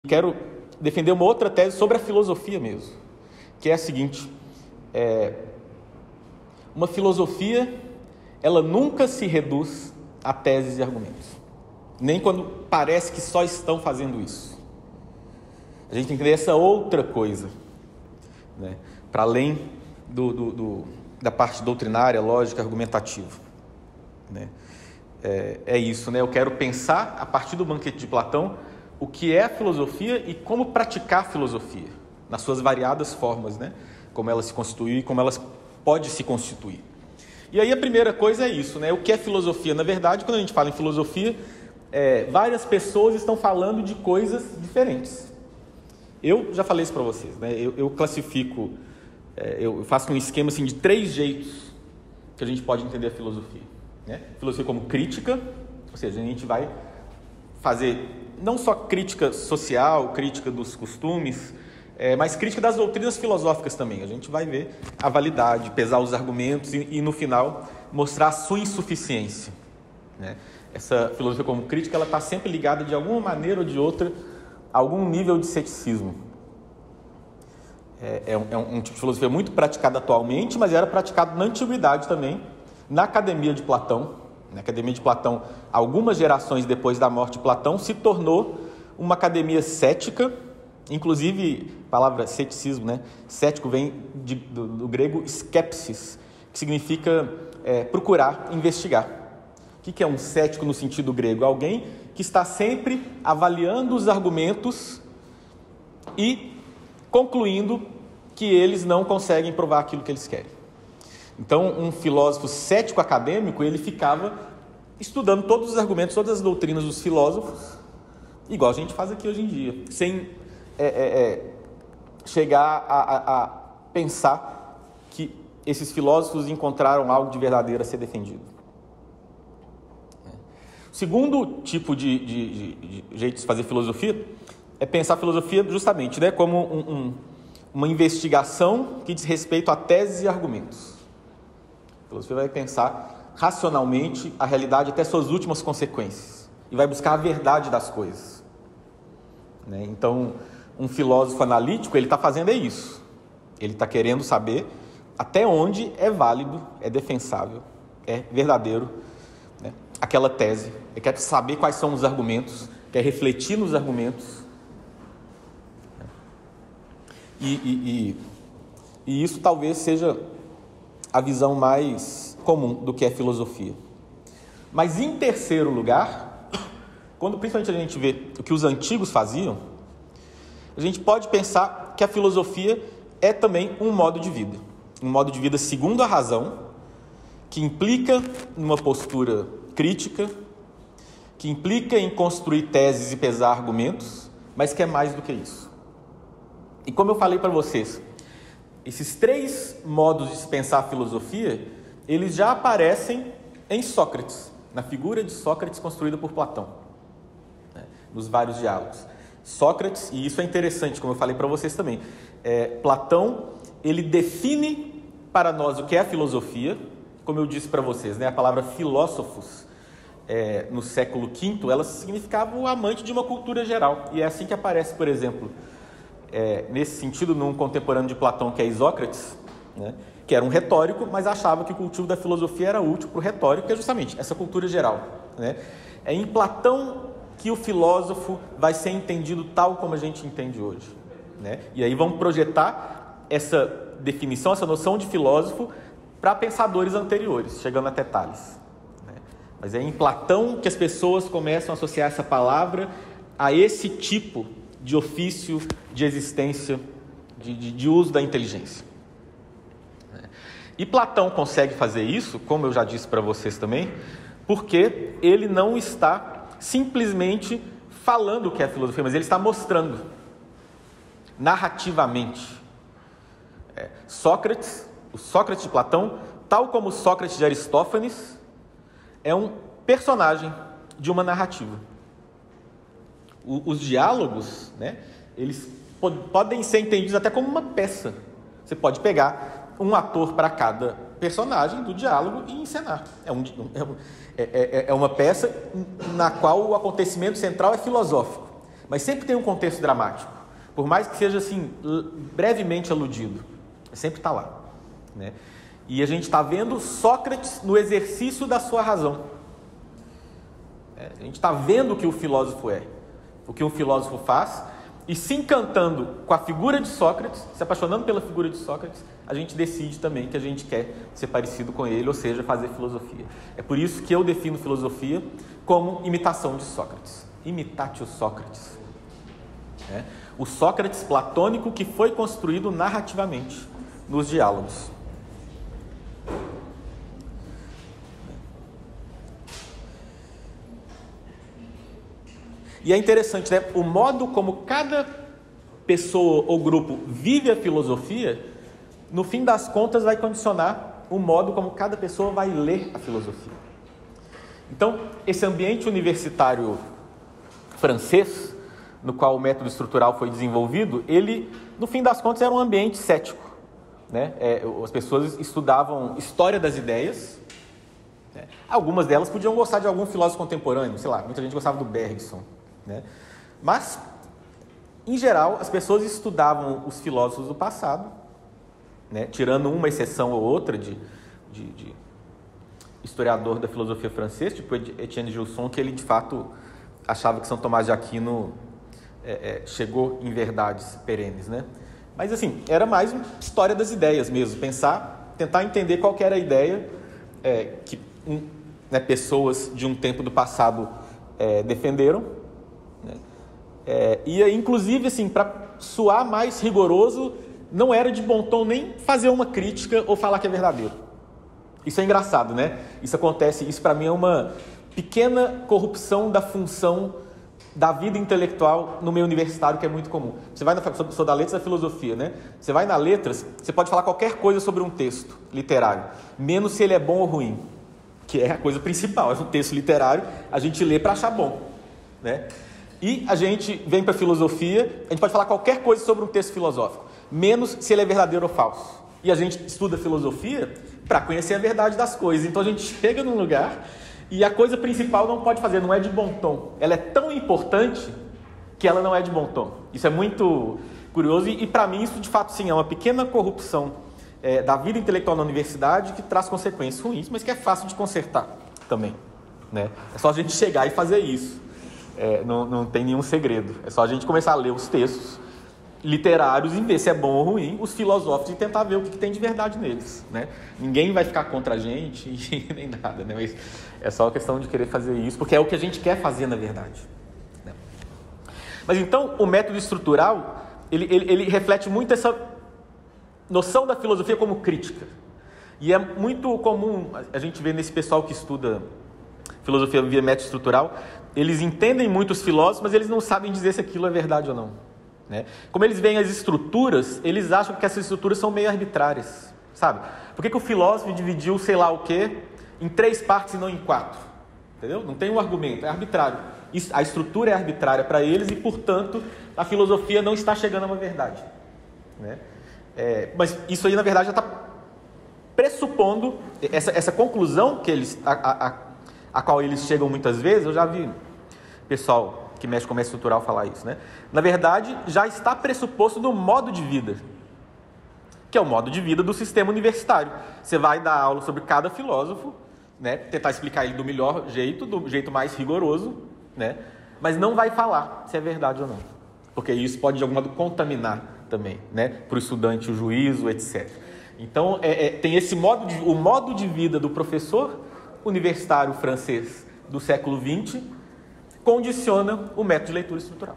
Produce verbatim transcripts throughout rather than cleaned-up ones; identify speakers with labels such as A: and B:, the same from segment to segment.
A: Quero defender uma outra tese sobre a filosofia mesmo, que é a seguinte: é, uma filosofia, ela nunca se reduz a teses e argumentos, nem quando parece que só estão fazendo isso. A gente tem que entender essa outra coisa, né, para além do, do, do, da parte doutrinária, lógica, argumentativa, né? É, é isso, né? Eu quero pensar, a partir do Banquete de Platão, o que é a filosofia e como praticar a filosofia, nas suas variadas formas, né? Como ela se constitui e como ela pode se constituir. E aí a primeira coisa é isso, né? O que é filosofia? Na verdade, quando a gente fala em filosofia, é, várias pessoas estão falando de coisas diferentes. Eu já falei isso para vocês, né? Eu, eu classifico, é, eu faço um esquema assim, de três jeitos que a gente pode entender a filosofia, né? Filosofia como crítica, ou seja, a gente vai fazer não só crítica social, crítica dos costumes, é, mas crítica das doutrinas filosóficas também. A gente vai ver a validade, pesar os argumentos e, e no final, mostrar a sua insuficiência, né? Essa filosofia como crítica, ela está sempre ligada de alguma maneira ou de outra a algum nível de ceticismo. É, é, um, é um tipo de filosofia muito praticado atualmente, mas era praticado na antiguidade também, na Academia de Platão. Na Academia de Platão, algumas gerações depois da morte de Platão, se tornou uma academia cética, inclusive a palavra ceticismo, né? Cético vem de, do, do grego skepsis, que significa é, procurar, investigar. O que é um cético no sentido grego? Alguém que está sempre avaliando os argumentos e concluindo que eles não conseguem provar aquilo que eles querem. Então, um filósofo cético acadêmico, ele ficava estudando todos os argumentos, todas as doutrinas dos filósofos, igual a gente faz aqui hoje em dia, sem é, é, é, chegar a, a, a pensar que esses filósofos encontraram algo de verdadeiro a ser defendido. O segundo tipo de, de, de, de jeito de fazer filosofia é pensar a filosofia justamente, né, como um, um, uma investigação que diz respeito a teses e argumentos. A filosofia vai pensar racionalmente a realidade até suas últimas consequências e vai buscar a verdade das coisas, né? Então, um filósofo analítico, ele está fazendo é isso. Ele está querendo saber até onde é válido, é defensável, é verdadeiro, né, aquela tese. Ele quer saber quais são os argumentos, quer refletir nos argumentos. E, e, e, e isso talvez seja a visão mais comum do que é filosofia. Mas em terceiro lugar, quando principalmente a gente vê o que os antigos faziam, a gente pode pensar que a filosofia é também um modo de vida. Um modo de vida segundo a razão, que implica numa postura crítica, que implica em construir teses e pesar argumentos, mas que é mais do que isso. E como eu falei para vocês, esses três modos de se pensar a filosofia, eles já aparecem em Sócrates, na figura de Sócrates construída por Platão, né, nos vários diálogos. Sócrates, e isso é interessante, como eu falei para vocês também, é, Platão, ele define para nós o que é a filosofia, como eu disse para vocês, né, a palavra filósofos, é, no século quinto, ela significava o amante de uma cultura geral, e é assim que aparece, por exemplo, É, nesse sentido, num contemporâneo de Platão, que é Isócrates, né, que era um retórico, mas achava que o cultivo da filosofia era útil para o retórico, que é justamente essa cultura geral, né? É em Platão que o filósofo vai ser entendido tal como a gente entende hoje, né? E aí vamos projetar essa definição, essa noção de filósofo para pensadores anteriores, chegando até Tales, né? Mas é em Platão que as pessoas começam a associar essa palavra a esse tipo de ofício, de existência, de, de, de uso da inteligência. E Platão consegue fazer isso, como eu já disse para vocês também, porque ele não está simplesmente falando o que é filosofia, mas ele está mostrando, narrativamente. É, Sócrates, o Sócrates de Platão, tal como o Sócrates de Aristófanes, é um personagem de uma narrativa. Os diálogos, né, eles pod- podem ser entendidos até como uma peça. Você pode pegar um ator para cada personagem do diálogo e encenar. É, um, é, é, é uma peça na qual o acontecimento central é filosófico, mas sempre tem um contexto dramático, por mais que seja assim, brevemente aludido, sempre está lá, né? E a gente está vendo Sócrates no exercício da sua razão. É, a gente está vendo o que o filósofo é, o que um filósofo faz, e se encantando com a figura de Sócrates, se apaixonando pela figura de Sócrates, a gente decide também que a gente quer ser parecido com ele, ou seja, fazer filosofia. É por isso que eu defino filosofia como imitação de Sócrates. Imitatio Sócrates. É, o Sócrates platônico que foi construído narrativamente nos diálogos. E é interessante, né? O modo como cada pessoa ou grupo vive a filosofia, no fim das contas, vai condicionar o modo como cada pessoa vai ler a filosofia. Então, esse ambiente universitário francês, no qual o método estrutural foi desenvolvido, ele, no fim das contas, era um ambiente cético, né? É, as pessoas estudavam história das ideias, né? Algumas delas podiam gostar de algum filósofo contemporâneo, sei lá, muita gente gostava do Bergson, né? Mas, em geral, as pessoas estudavam os filósofos do passado, né? Tirando uma exceção ou outra de, de, de historiador da filosofia francesa, tipo Etienne Gilson, que ele de fato achava que São Tomás de Aquino é, é, chegou em verdades perenes, né? Mas assim, era mais história das ideias mesmo, pensar, tentar entender qual que era a ideia é, que um, né, pessoas de um tempo do passado é, defenderam. É, e inclusive, assim, para soar mais rigoroso, não era de bom tom nem fazer uma crítica ou falar que é verdadeiro. Isso é engraçado, né? Isso acontece, isso para mim é uma pequena corrupção da função da vida intelectual no meio universitário, que é muito comum. Você vai na faculdade, sou da letras da filosofia, né? Você vai na letras, você pode falar qualquer coisa sobre um texto literário, menos se ele é bom ou ruim, que é a coisa principal. É um texto literário, a gente lê para achar bom, né? E a gente vem para a filosofia, a gente pode falar qualquer coisa sobre um texto filosófico, menos se ele é verdadeiro ou falso. E a gente estuda filosofia para conhecer a verdade das coisas. Então a gente chega num lugar e a coisa principal não pode fazer, não é de bom tom. Ela é tão importante que ela não é de bom tom. Isso é muito curioso e, e para mim isso de fato sim é uma pequena corrupção é, da vida intelectual na universidade que traz consequências ruins, mas que é fácil de consertar também, né? É só a gente chegar e fazer isso. É, não, não tem nenhum segredo. É só a gente começar a ler os textos literários e ver se é bom ou ruim, os filosóficos, e tentar ver o que, que tem de verdade neles, né? Ninguém vai ficar contra a gente nem nada, né? Mas é só a questão de querer fazer isso, porque é o que a gente quer fazer na verdade, né? Mas então, o método estrutural, ele, ele, ele reflete muito essa noção da filosofia como crítica. E é muito comum a gente ver nesse pessoal que estuda filosofia via método estrutural, eles entendem muito os filósofos, mas eles não sabem dizer se aquilo é verdade ou não, né? Como eles veem as estruturas, eles acham que essas estruturas são meio arbitrárias, sabe? Por que, que o filósofo dividiu sei lá o quê em três partes e não em quatro? Entendeu? Não tem um argumento, é arbitrário. Isso, a estrutura é arbitrária para eles e, portanto, a filosofia não está chegando a uma verdade, né? É, mas isso aí, na verdade, já está pressupondo essa, essa conclusão que eles... A, a, a, a qual eles chegam muitas vezes, eu já vi pessoal que mexe com comércio estrutural falar isso, né? Na verdade, já está pressuposto no modo de vida, que é o modo de vida do sistema universitário. Você vai dar aula sobre cada filósofo, né? Tentar explicar ele do melhor jeito, do jeito mais rigoroso, né? Mas não vai falar se é verdade ou não, porque isso pode de algum modo contaminar também, né? Para o estudante o juízo, etcétera. Então, é, é, tem esse modo de, o modo de vida do professor universitário francês do século vinte condiciona o método de leitura estrutural.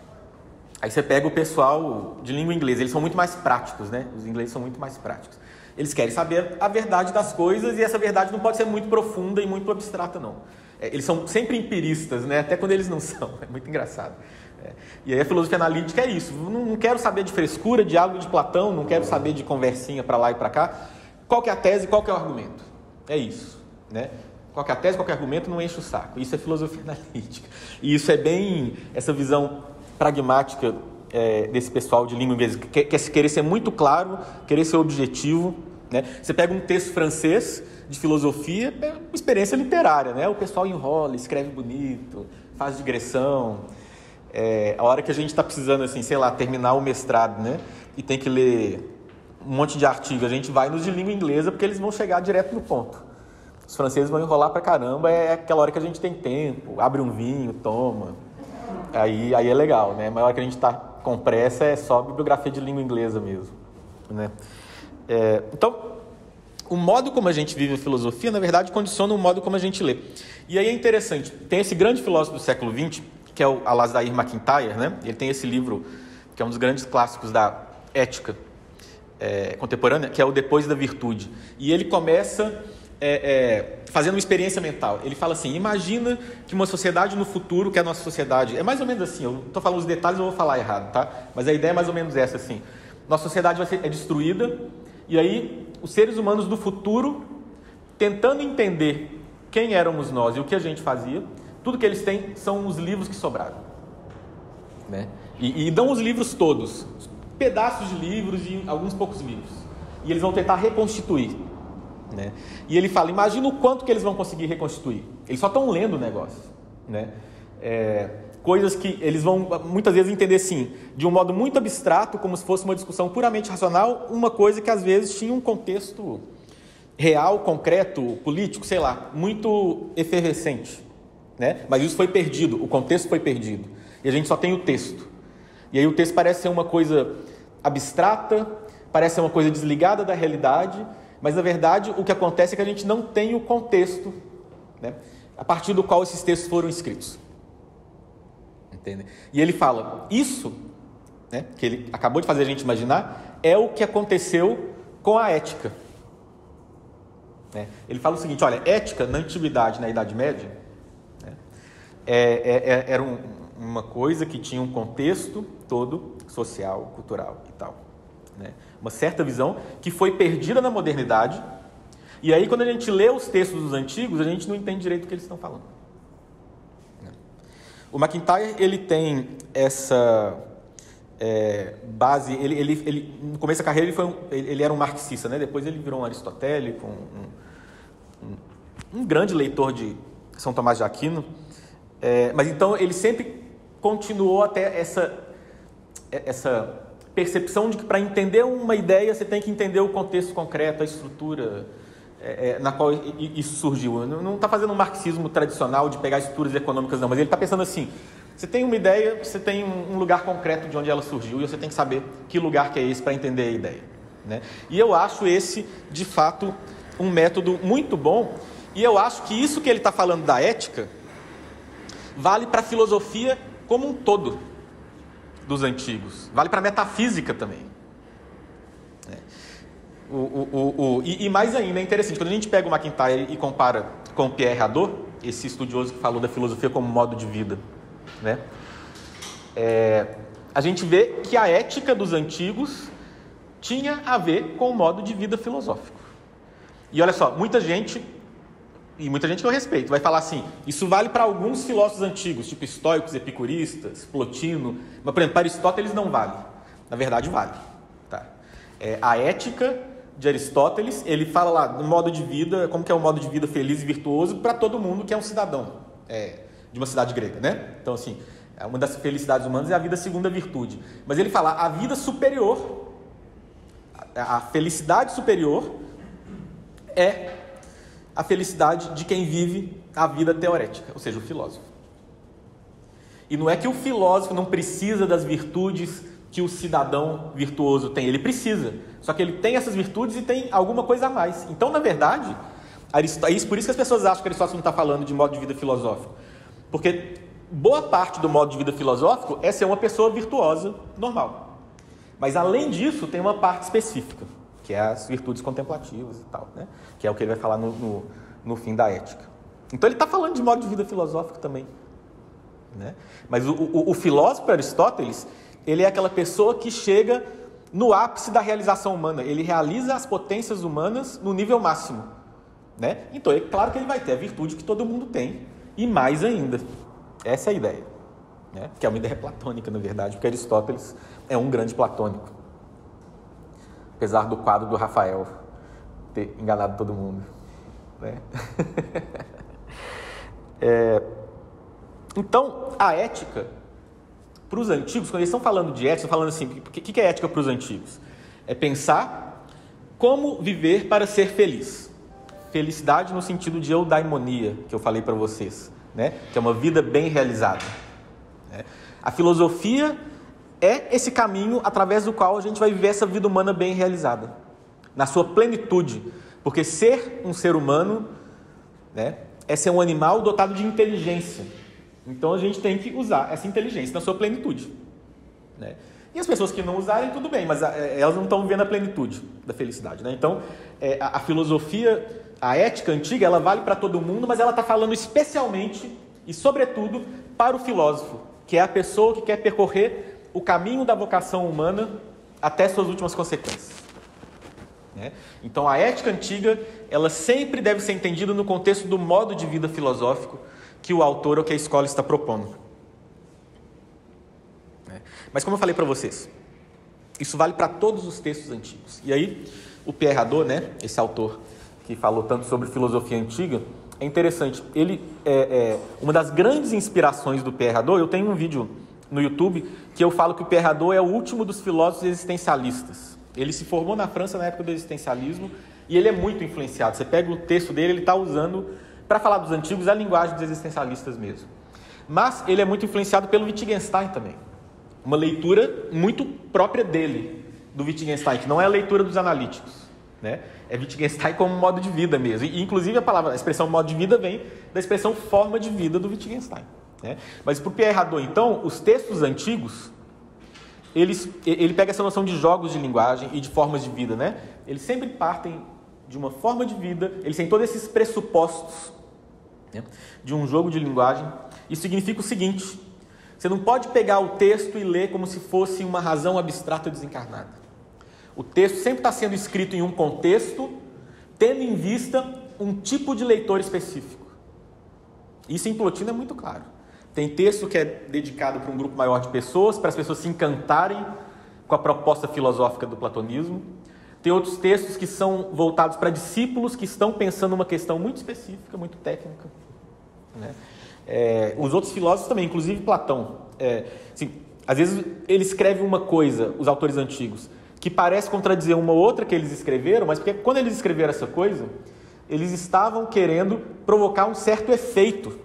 A: Aí você pega o pessoal de língua inglesa, eles são muito mais práticos, né? Os ingleses são muito mais práticos. Eles querem saber a verdade das coisas e essa verdade não pode ser muito profunda e muito abstrata, não. É, eles são sempre empiristas, né? Até quando eles não são. É muito engraçado. É. E aí a filosofia analítica é isso. Não, não quero saber de frescura, diálogo de Platão, não quero saber de conversinha para lá e para cá. Qual que é a tese, qual que é o argumento? É isso. Né? Qualquer tese, qualquer argumento não enche o saco. Isso é filosofia analítica. E isso é bem essa visão pragmática é, desse pessoal de língua inglesa, que quer querer ser muito claro, querer ser objetivo, né? Você pega um texto francês de filosofia, é uma experiência literária, né? O pessoal enrola, escreve bonito, faz digressão. É, a hora que a gente está precisando, assim, sei lá, terminar o mestrado, né? E tem que ler um monte de artigo, a gente vai nos de língua inglesa porque eles vão chegar direto no ponto. Os franceses vão enrolar pra caramba, é aquela hora que a gente tem tempo, abre um vinho, toma. Aí, aí é legal, né? Mas a hora que a gente está com pressa é só bibliografia de língua inglesa mesmo, né? É, então, o modo como a gente vive a filosofia, na verdade, condiciona o modo como a gente lê. E aí é interessante, tem esse grande filósofo do século vinte, que é o Alasdair MacIntyre, né? Ele tem esse livro, que é um dos grandes clássicos da ética é, contemporânea, que é o Depois da Virtude. E ele começa é, é, fazendo uma experiência mental. Ele fala assim, imagina que uma sociedade no futuro, que é a nossa sociedade, é mais ou menos assim, eu estou falando os detalhes, eu vou falar errado, tá? Mas a ideia é mais ou menos essa, assim. Nossa sociedade vai ser, é destruída, e aí os seres humanos do futuro, tentando entender quem éramos nós e o que a gente fazia, tudo que eles têm são os livros que sobraram, né? E, e dão os livros todos, pedaços de livros e alguns poucos livros. E eles vão tentar reconstituir, né? E ele fala, imagina o quanto que eles vão conseguir reconstituir. Eles só estão lendo o negócio, né? É, coisas que eles vão, muitas vezes, entender, sim, de um modo muito abstrato, como se fosse uma discussão puramente racional, uma coisa que, às vezes, tinha um contexto real, concreto, político, sei lá, muito efervescente, né? Mas isso foi perdido, o contexto foi perdido. E a gente só tem o texto. E aí o texto parece ser uma coisa abstrata, parece ser uma coisa desligada da realidade, mas, na verdade, o que acontece é que a gente não tem o contexto, né, a partir do qual esses textos foram escritos. Entende? E ele fala, isso, né, que ele acabou de fazer a gente imaginar, é o que aconteceu com a ética. Né? Ele fala o seguinte, olha, ética na antiguidade, na Idade Média, né, é, é, era um, uma coisa que tinha um contexto todo social, cultural e tal. Né? Uma certa visão que foi perdida na modernidade, e aí quando a gente lê os textos dos antigos, a gente não entende direito o que eles estão falando. O MacIntyre, ele tem essa é, base, ele, ele, ele, no começo da carreira ele, foi um, ele, ele era um marxista, né? Depois ele virou um aristotélico, um, um, um grande leitor de São Tomás de Aquino, é, mas então ele sempre continuou até essa, essa percepção de que para entender uma ideia você tem que entender o contexto concreto, a estrutura é, é, na qual isso surgiu. Não está fazendo um marxismo tradicional de pegar estruturas econômicas, não, mas ele está pensando assim, você tem uma ideia, você tem um lugar concreto de onde ela surgiu e você tem que saber que lugar que é esse para entender a ideia. Né? E eu acho esse, de fato, um método muito bom, e eu acho que isso que ele está falando da ética vale para a filosofia como um todo dos antigos, vale para a metafísica também. É. O, o, o, o, e, e mais ainda, é interessante, quando a gente pega o MacIntyre e compara com o Pierre Hadot, esse estudioso que falou da filosofia como modo de vida, né? É, a gente vê que a ética dos antigos tinha a ver com o modo de vida filosófico. E olha só, muita gente, e muita gente que eu respeito, vai falar assim, isso vale para alguns filósofos antigos, tipo estoicos, epicuristas, Plotino, mas, por exemplo, para Aristóteles não vale. Na verdade, vale. Tá? É, a ética de Aristóteles, ele fala lá do modo de vida, como que é um modo de vida feliz e virtuoso para todo mundo que é um cidadão é, de uma cidade grega, né? Então, assim, uma das felicidades humanas é a vida segundo a virtude. Mas ele fala, a vida superior, a felicidade superior é a felicidade de quem vive a vida teorética, ou seja, o filósofo. E não é que o filósofo não precisa das virtudes que o cidadão virtuoso tem, ele precisa, só que ele tem essas virtudes e tem alguma coisa a mais. Então, na verdade, Aristóteles, por isso que as pessoas acham que Aristóteles não está falando de modo de vida filosófico, porque boa parte do modo de vida filosófico é ser uma pessoa virtuosa normal. Mas, além disso, tem uma parte específica, que é as virtudes contemplativas e tal, né? Que é o que ele vai falar no, no, no fim da ética. Então, ele está falando de modo de vida filosófico também. Né? Mas o, o, o filósofo Aristóteles, ele é aquela pessoa que chega no ápice da realização humana. Ele realiza as potências humanas no nível máximo. Né? Então, é claro que ele vai ter a virtude que todo mundo tem, e mais ainda. Essa é a ideia. Né? Que é uma ideia platônica, na verdade, porque Aristóteles é um grande platônico. Apesar do quadro do Rafael ter enganado todo mundo. Né? é... Então, a ética, para os antigos, quando eles estão falando de ética, estão falando assim, o que, que é ética para os antigos? É pensar como viver para ser feliz. Felicidade no sentido de eudaimonia, que eu falei para vocês, né? Que é uma vida bem realizada. Né? A filosofia é esse caminho através do qual a gente vai viver essa vida humana bem realizada, na sua plenitude, porque ser um ser humano, né, é ser um animal dotado de inteligência. Então a gente tem que usar essa inteligência na sua plenitude. Né? E as pessoas que não usarem, tudo bem, mas elas não estão vivendo a plenitude da felicidade. Né? Então é, a, a filosofia, a ética antiga, ela vale para todo mundo, mas ela está falando especialmente e sobretudo para o filósofo, que é a pessoa que quer percorrer o caminho da vocação humana até suas últimas consequências. Né? Então a ética antiga, ela sempre deve ser entendida no contexto do modo de vida filosófico que o autor ou que a escola está propondo. Né? Mas como eu falei para vocês, isso vale para todos os textos antigos. E aí o Pierre Hadot, né, esse autor que falou tanto sobre filosofia antiga, é interessante. Ele é, é uma das grandes inspirações do Pierre Hadot. Eu tenho um vídeo no YouTube que eu falo que o Pierre Hadot é o último dos filósofos existencialistas. Ele se formou na França na época do existencialismo e ele é muito influenciado. Você pega o texto dele, ele está usando, para falar dos antigos, a linguagem dos existencialistas mesmo. Mas ele é muito influenciado pelo Wittgenstein também. Uma leitura muito própria dele, do Wittgenstein, que não é a leitura dos analíticos. Né? É Wittgenstein como modo de vida mesmo. E, inclusive, a palavra, a expressão modo de vida vem da expressão forma de vida do Wittgenstein. Né? Mas para o Pierre Hadot, então, os textos antigos, Eles, ele pega essa noção de jogos de linguagem e de formas de vida, né? Eles sempre partem de uma forma de vida, eles têm todos esses pressupostos, né, de um jogo de linguagem. Isso significa o seguinte: você não pode pegar o texto e ler como se fosse uma razão abstrata desencarnada. O texto sempre está sendo escrito em um contexto, tendo em vista um tipo de leitor específico. Isso em Plotino é muito claro. Tem texto que é dedicado para um grupo maior de pessoas, para as pessoas se encantarem com a proposta filosófica do platonismo. Tem outros textos que são voltados para discípulos que estão pensando uma questão muito específica, muito técnica. Né? É, os outros filósofos também, inclusive Platão. É, assim, às vezes ele escreve uma coisa, os autores antigos, que parece contradizer uma outra que eles escreveram, mas porque quando eles escreveram essa coisa, eles estavam querendo provocar um certo efeito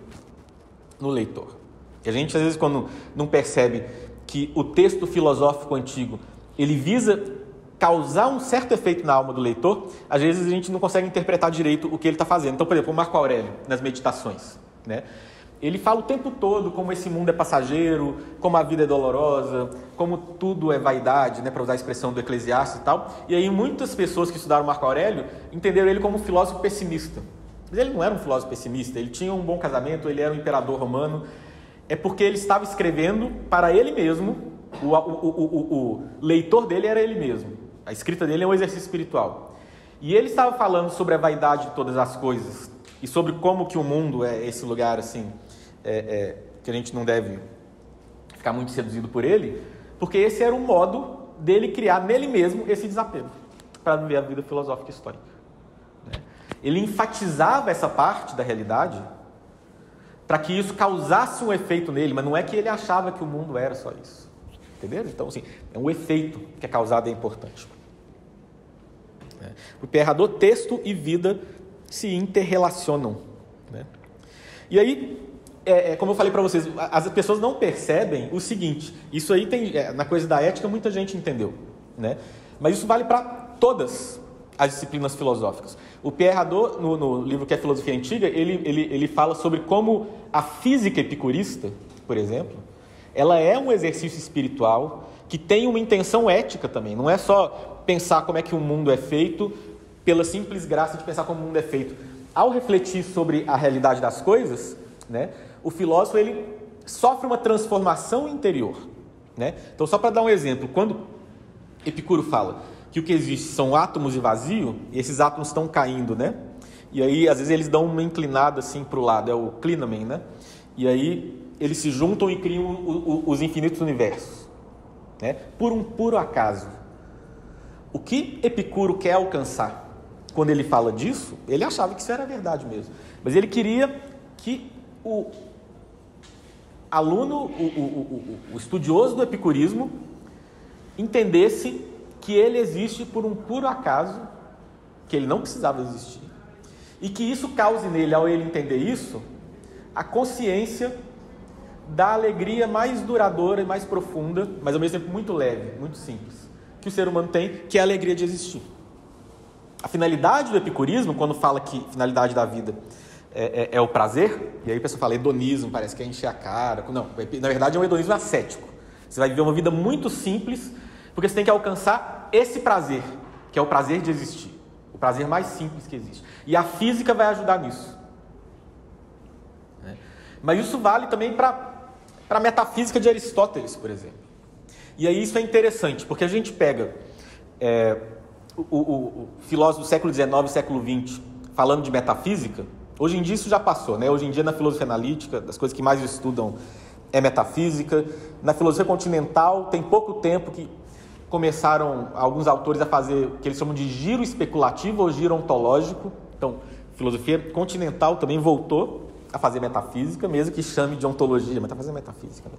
A: no leitor. E a gente, às vezes, quando não percebe que o texto filosófico antigo, ele visa causar um certo efeito na alma do leitor, às vezes a gente não consegue interpretar direito o que ele está fazendo. Então, por exemplo, o Marco Aurélio, nas Meditações, né? Ele fala o tempo todo como esse mundo é passageiro, como a vida é dolorosa, como tudo é vaidade, né, para usar a expressão do Eclesiastes e tal. E aí muitas pessoas que estudaram Marco Aurélio entenderam ele como um filósofo pessimista. Mas ele não era um filósofo pessimista, ele tinha um bom casamento, ele era um imperador romano. É porque ele estava escrevendo para ele mesmo, o, o, o, o, o leitor dele era ele mesmo. A escrita dele é um exercício espiritual. E ele estava falando sobre a vaidade de todas as coisas e sobre como que o mundo é esse lugar assim, é, é, que a gente não deve ficar muito seduzido por ele, porque esse era um modo dele criar nele mesmo esse desapego para viver a vida filosófica histórica. Né? Ele enfatizava essa parte da realidade para que isso causasse um efeito nele, mas não é que ele achava que o mundo era só isso. Entenderam? Então, assim, é um efeito que é causado, é importante. É. O Pierre Hadot, texto e vida se interrelacionam. Né? E aí, é, é, como eu falei para vocês, as pessoas não percebem o seguinte, isso aí tem, é, na coisa da ética muita gente entendeu, né? Mas isso vale para todas as disciplinas filosóficas. O Pierre Hadot, no, no livro que é Filosofia Antiga, ele, ele, ele fala sobre como a física epicurista, por exemplo, ela é um exercício espiritual que tem uma intenção ética também. Não é só pensar como é que o mundo é feito pela simples graça de pensar como o mundo é feito. Ao refletir sobre a realidade das coisas, né, o filósofo ele sofre uma transformação interior. Né? Então, só para dar um exemplo, quando Epicuro fala que o que existe são átomos e vazio, e esses átomos estão caindo, né? E aí, às vezes, eles dão uma inclinada assim para o lado, é o clinamen, né? E aí, eles se juntam e criam o, o, os infinitos universos, né? Por um puro acaso. O que Epicuro quer alcançar? Quando ele fala disso, ele achava que isso era verdade mesmo. Mas ele queria que o, aluno, o, o, o, o estudioso do epicurismo, entendesse que ele existe por um puro acaso, que ele não precisava existir, e que isso cause nele, ao ele entender isso, a consciência da alegria mais duradoura e mais profunda, mas ao mesmo tempo muito leve, muito simples, que o ser humano tem, que é a alegria de existir. A finalidade do epicurismo, quando fala que a finalidade da vida é, é, é o prazer, e aí a pessoa fala hedonismo, parece que é encher a cara. Não, na verdade é um hedonismo ascético. Você vai viver uma vida muito simples, porque você tem que alcançar esse prazer, que é o prazer de existir. O prazer mais simples que existe. E a física vai ajudar nisso. Mas isso vale também para a metafísica de Aristóteles, por exemplo. E aí isso é interessante, porque a gente pega é, o, o, o filósofo do século dezenove, século vinte, falando de metafísica. Hoje em dia isso já passou, né? Hoje em dia na filosofia analítica, das coisas que mais estudam é metafísica. Na filosofia continental tem pouco tempo que começaram alguns autores a fazer o que eles chamam de giro especulativo ou giro ontológico. Então, filosofia continental também voltou a fazer metafísica, mesmo que chame de ontologia, mas está fazendo metafísica. Né?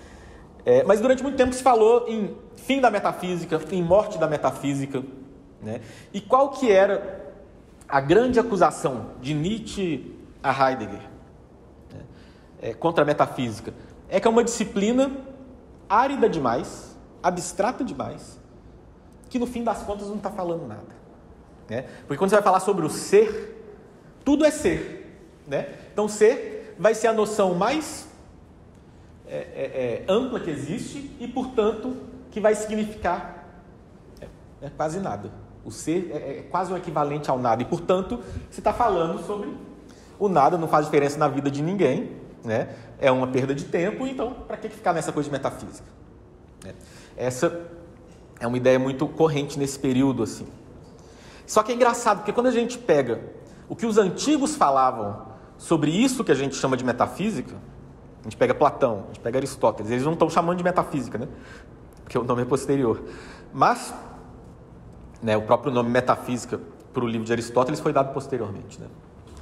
A: É, mas durante muito tempo se falou em fim da metafísica, em morte da metafísica. Né? E qual que era a grande acusação de Nietzsche a Heidegger, né? é, contra a metafísica? É que é uma disciplina árida demais, abstrata demais, que no fim das contas não está falando nada. Né? Porque quando você vai falar sobre o ser, tudo é ser. Né? Então, ser vai ser a noção mais é, é, é, ampla que existe e, portanto, que vai significar é, é quase nada. O ser é, é quase o equivalente ao nada e, portanto, você está falando sobre o nada, não faz diferença na vida de ninguém, né? É uma perda de tempo, então, para que ficar nessa coisa de metafísica? É. Essa é uma ideia muito corrente nesse período, assim. Só que é engraçado, porque quando a gente pega o que os antigos falavam sobre isso que a gente chama de metafísica, a gente pega Platão, a gente pega Aristóteles, eles não estão chamando de metafísica, né? Porque o nome é posterior. Mas, né, o próprio nome metafísica para o livro de Aristóteles foi dado posteriormente, né?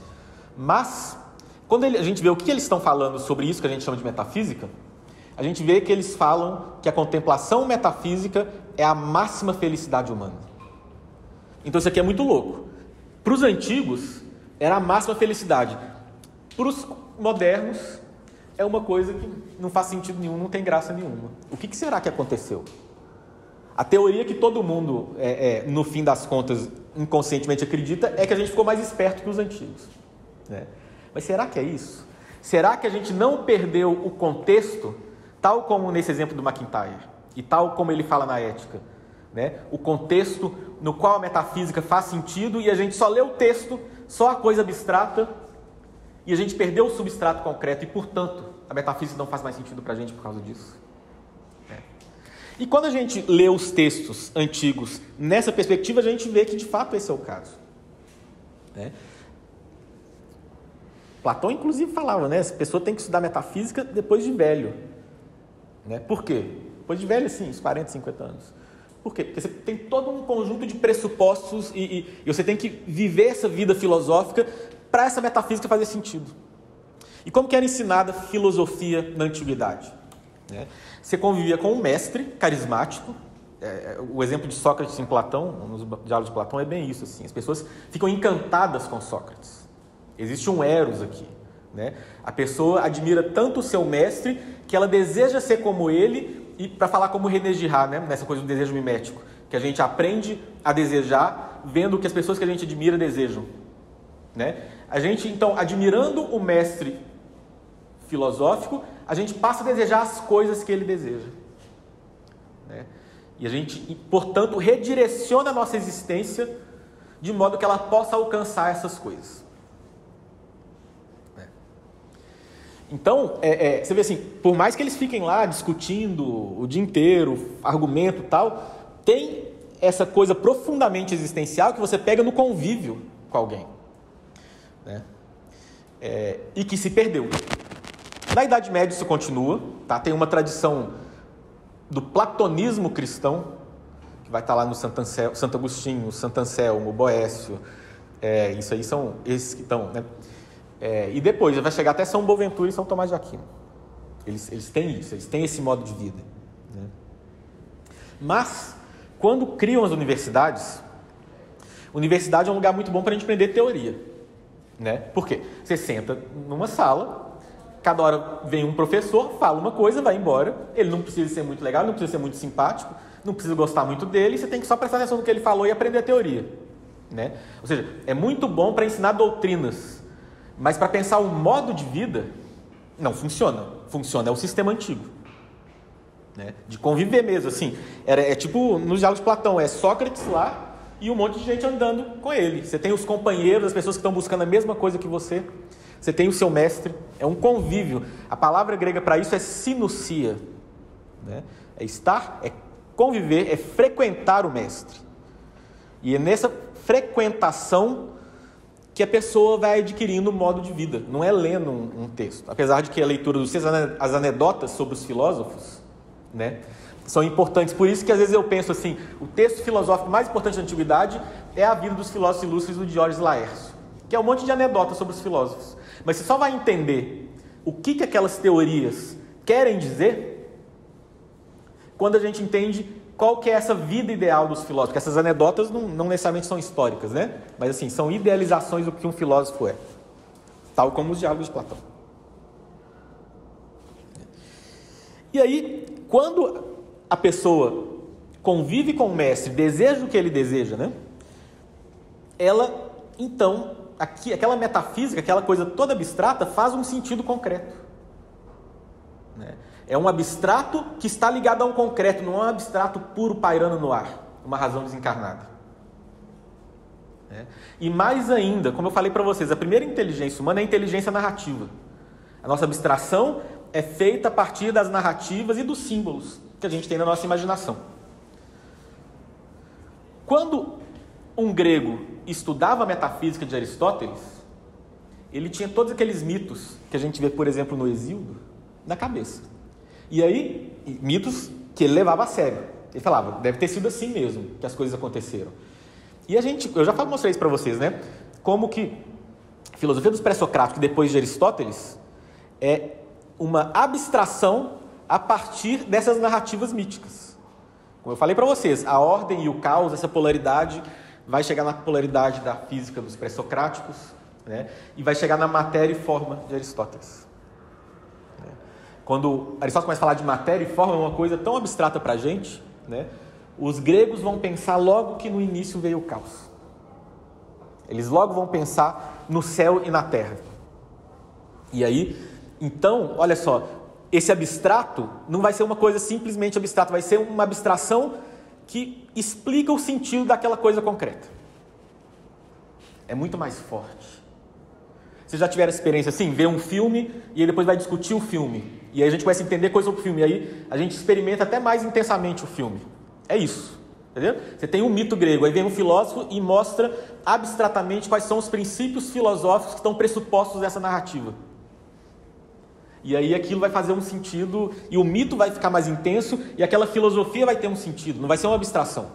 A: Mas, quando ele, a gente vê o que eles estão falando sobre isso que a gente chama de metafísica, a gente vê que eles falam que a contemplação metafísica é a máxima felicidade humana. Então isso aqui é muito louco. Para os antigos, era a máxima felicidade. Para os modernos, é uma coisa que não faz sentido nenhum, não tem graça nenhuma. O que, que será que aconteceu? A teoria que todo mundo, é, é, no fim das contas, inconscientemente acredita, é que a gente ficou mais esperto que os antigos. Né? Mas será que é isso? Será que a gente não perdeu o contexto, tal como nesse exemplo do MacIntyre, e tal como ele fala na Ética, né? O contexto no qual a metafísica faz sentido e a gente só lê o texto, só a coisa abstrata, e a gente perdeu o substrato concreto e, portanto, a metafísica não faz mais sentido para a gente por causa disso. É. E quando a gente lê os textos antigos nessa perspectiva, a gente vê que de fato esse é o caso. Né? Platão, inclusive, falava, né? Essa pessoa tem que estudar metafísica depois de velho. Né? Por quê? Depois de velho, sim, uns quarenta, cinquenta anos. Por quê? Porque você tem todo um conjunto de pressupostos e, e, e você tem que viver essa vida filosófica para essa metafísica fazer sentido. E como que era ensinada filosofia na antiguidade? Né? Você convivia com um mestre carismático. É, o exemplo de Sócrates em Platão, nos diálogos de Platão, é bem isso. Assim. As pessoas ficam encantadas com Sócrates. Existe um eros aqui. Né? A pessoa admira tanto o seu mestre que ela deseja ser como ele. E para falar como René Girard, né? Nessa coisa do desejo mimético, que a gente aprende a desejar vendo o que as pessoas que a gente admira desejam. Né? A gente, então, admirando o mestre filosófico, a gente passa a desejar as coisas que ele deseja. Né? E a gente, portanto, redireciona a nossa existência de modo que ela possa alcançar essas coisas. Então, é, é, você vê assim, por mais que eles fiquem lá discutindo o dia inteiro, argumento e tal, tem essa coisa profundamente existencial que você pega no convívio com alguém. Né? É, e que se perdeu. Na Idade Média isso continua, tá? Tem uma tradição do platonismo cristão, que vai estar lá no Santo, Ansel, Santo Agostinho, Santo Anselmo, Boécio, é, isso aí são esses que estão... Né? É, e depois vai chegar até São Boaventura e São Tomás de Aquino. Eles, eles têm isso, eles têm esse modo de vida, né? Mas, quando criam as universidades, universidade é um lugar muito bom para a gente aprender teoria, né? Por quê? Você senta numa sala, cada hora vem um professor, fala uma coisa, vai embora, ele não precisa ser muito legal, não precisa ser muito simpático, não precisa gostar muito dele, você tem que só prestar atenção no que ele falou e aprender a teoria, né? Ou seja, é muito bom para ensinar doutrinas, mas para pensar o modo de vida, não funciona. Funciona, é o sistema antigo, né? De conviver mesmo, assim. Era, é tipo nos diálogos de Platão, é Sócrates lá e um monte de gente andando com ele. Você tem os companheiros, as pessoas que estão buscando a mesma coisa que você. Você tem o seu mestre, é um convívio. A palavra grega para isso é sinucia, né? É estar, é conviver, é frequentar o mestre. E é nessa frequentação que a pessoa vai adquirindo um modo de vida, não é lendo um, um texto. Apesar de que a leitura dos textos, as anedotas sobre os filósofos, né, são importantes. Por isso que às vezes eu penso assim, o texto filosófico mais importante da antiguidade é a vida dos filósofos ilustres do Diógenes Laércio, que é um monte de anedotas sobre os filósofos. Mas você só vai entender o que, que aquelas teorias querem dizer quando a gente entende qual que é essa vida ideal dos filósofos. Porque essas anedotas não, não necessariamente são históricas, né? Mas assim, são idealizações do que um filósofo é. Tal como os diálogos de Platão. E aí, quando a pessoa convive com o mestre, deseja o que ele deseja, né? Ela, então, aqui, aquela metafísica, aquela coisa toda abstrata, faz um sentido concreto, né? É um abstrato que está ligado a um concreto, não é um abstrato puro pairando no ar, uma razão desencarnada. É. E mais ainda, como eu falei para vocês, a primeira inteligência humana é a inteligência narrativa. A nossa abstração é feita a partir das narrativas e dos símbolos que a gente tem na nossa imaginação. Quando um grego estudava a metafísica de Aristóteles, ele tinha todos aqueles mitos que a gente vê, por exemplo, no Hesíodo, na cabeça. E aí, mitos que ele levava a sério. Ele falava, deve ter sido assim mesmo que as coisas aconteceram. E a gente, eu já mostrei isso para vocês, né? Como que a filosofia dos pré-socráticos, depois de Aristóteles, é uma abstração a partir dessas narrativas míticas. Como eu falei para vocês, a ordem e o caos, essa polaridade, vai chegar na polaridade da física dos pré-socráticos, né? E vai chegar na matéria e forma de Aristóteles. Quando Aristóteles começa a falar de matéria e forma, é uma coisa tão abstrata para a gente, né? Os gregos vão pensar logo que no início veio o caos. Eles logo vão pensar no céu e na terra. E aí, então, olha só, esse abstrato não vai ser uma coisa simplesmente abstrata, vai ser uma abstração que explica o sentido daquela coisa concreta. É muito mais forte. Vocês já tiveram experiência assim, ver um filme e aí depois vai discutir o filme. E aí a gente começa a entender coisas sobre o filme. E aí a gente experimenta até mais intensamente o filme. É isso, entendeu? Você tem um mito grego, aí vem um filósofo e mostra abstratamente quais são os princípios filosóficos que estão pressupostos nessa narrativa. E aí aquilo vai fazer um sentido, e o mito vai ficar mais intenso, e aquela filosofia vai ter um sentido, não vai ser uma abstração.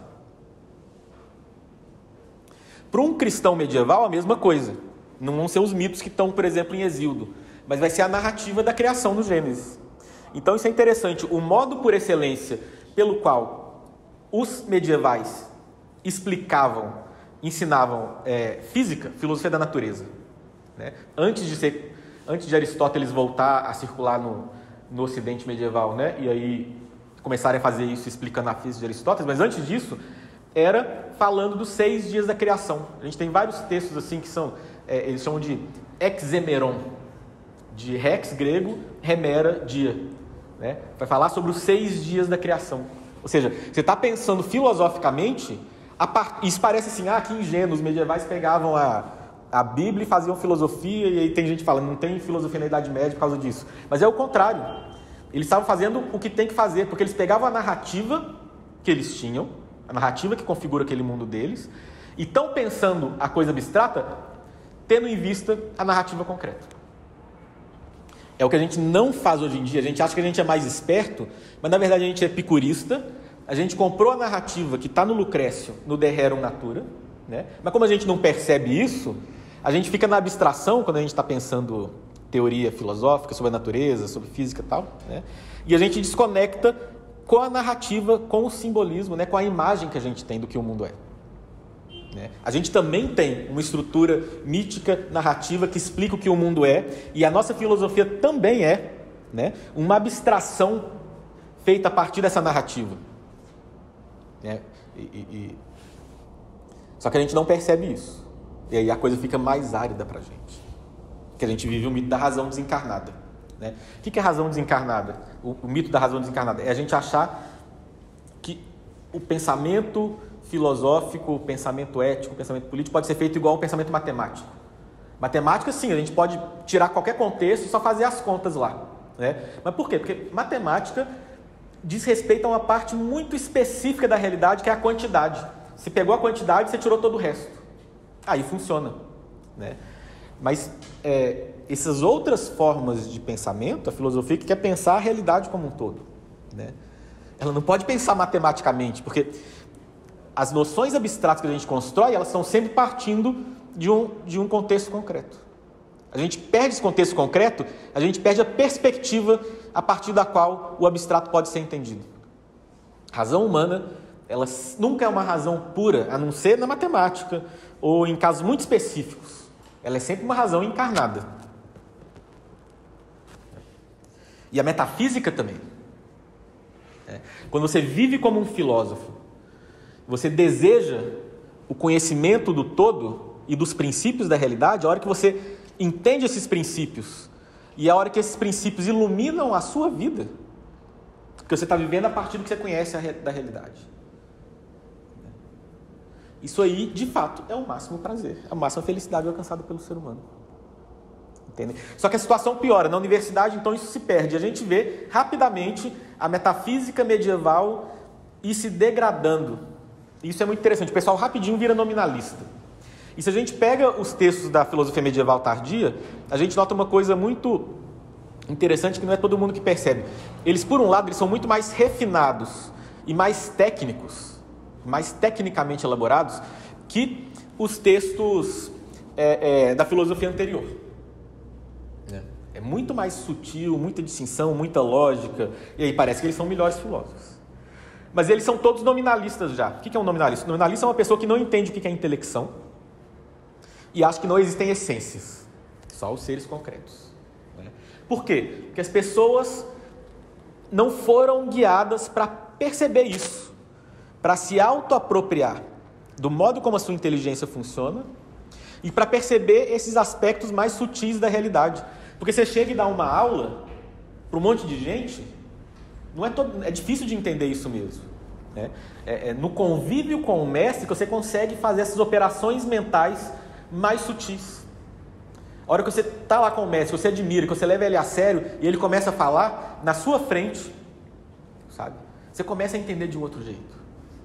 A: Para um cristão medieval, a mesma coisa. Não vão ser os mitos que estão, por exemplo, em Hesíodo, mas vai ser a narrativa da criação no Gênesis. Então isso é interessante. O modo por excelência pelo qual os medievais explicavam, ensinavam é, física, filosofia da natureza, né? Antes de ser, antes de Aristóteles voltar a circular no, no Ocidente medieval, né? E aí começarem a fazer isso explicando a física de Aristóteles, mas antes disso era falando dos seis dias da criação. A gente tem vários textos assim que são É, eles chamam de hexemeron, de rex grego, remera, dia, né? Vai falar sobre os seis dias da criação. Ou seja, você está pensando filosoficamente, a part... isso parece assim, ah, que ingênuo, os medievais pegavam a, a Bíblia e faziam filosofia, e aí tem gente falando, não tem filosofia na Idade Média por causa disso. Mas é o contrário, eles estavam fazendo o que tem que fazer, porque eles pegavam a narrativa que eles tinham, a narrativa que configura aquele mundo deles, e estão pensando a coisa abstrata, tendo em vista a narrativa concreta. É o que a gente não faz hoje em dia. A gente acha que a gente é mais esperto, mas na verdade a gente é epicurista. A gente comprou a narrativa que está no Lucrécio, no De Rerum Natura, né? Mas como a gente não percebe isso, a gente fica na abstração quando a gente está pensando teoria filosófica, sobre a natureza, sobre física e tal, né? E a gente desconecta com a narrativa, com o simbolismo, né? Com a imagem que a gente tem do que o mundo é. Né? A gente também tem uma estrutura mítica, narrativa, que explica o que o mundo é, e a nossa filosofia também é, né, uma abstração feita a partir dessa narrativa. Né? E, e, e... Só que a gente não percebe isso. E aí a coisa fica mais árida para a gente. Que a gente vive o mito da razão desencarnada. Né? O que é razão desencarnada? O, o mito da razão desencarnada é a gente achar que o pensamento filosófico, o pensamento ético, o pensamento político pode ser feito igual ao pensamento matemático. Matemática, sim, a gente pode tirar qualquer contexto e só fazer as contas lá. Né? Mas por quê? Porque matemática diz respeito a uma parte muito específica da realidade, que é a quantidade. Você pegou a quantidade, você tirou todo o resto. Aí funciona. Né? Mas é, essas outras formas de pensamento, a filosofia que quer pensar a realidade como um todo. Né? Ela não pode pensar matematicamente, porque as noções abstratas que a gente constrói, elas estão sempre partindo de um, de um contexto concreto. A gente perde esse contexto concreto, a gente perde a perspectiva a partir da qual o abstrato pode ser entendido. A razão humana, ela nunca é uma razão pura, a não ser na matemática, ou em casos muito específicos. Ela é sempre uma razão encarnada. E a metafísica também. Quando você vive como um filósofo, você deseja o conhecimento do todo e dos princípios da realidade, a hora que você entende esses princípios e a hora que esses princípios iluminam a sua vida, porque você está vivendo a partir do que você conhece da realidade. Isso aí, de fato, é o máximo prazer, é a máxima felicidade alcançada pelo ser humano. Entende? Só que a situação piora. Na universidade, então, isso se perde. A gente vê rapidamente a metafísica medieval ir se degradando. Isso é muito interessante. O pessoal rapidinho vira nominalista. E se a gente pega os textos da filosofia medieval tardia, a gente nota uma coisa muito interessante que não é todo mundo que percebe. Eles, por um lado, eles são muito mais refinados e mais técnicos, mais tecnicamente elaborados que os textos é, é, da filosofia anterior. É muito mais sutil, muita distinção, muita lógica, e aí parece que eles são melhores filósofos. Mas eles são todos nominalistas já. O que é um nominalista? Um nominalista é uma pessoa que não entende o que é intelecção e acha que não existem essências, só os seres concretos. Né? Por quê? Porque as pessoas não foram guiadas para perceber isso, para se autoapropriar do modo como a sua inteligência funciona e para perceber esses aspectos mais sutis da realidade. Porque você chega e dá uma aula para um monte de gente, não é, todo, é difícil de entender isso mesmo. Né? É, é no convívio com o mestre que você consegue fazer essas operações mentais mais sutis. A hora que você está lá com o mestre, que você admira, que você leva ele a sério e ele começa a falar na sua frente, sabe? Você começa a entender de um outro jeito.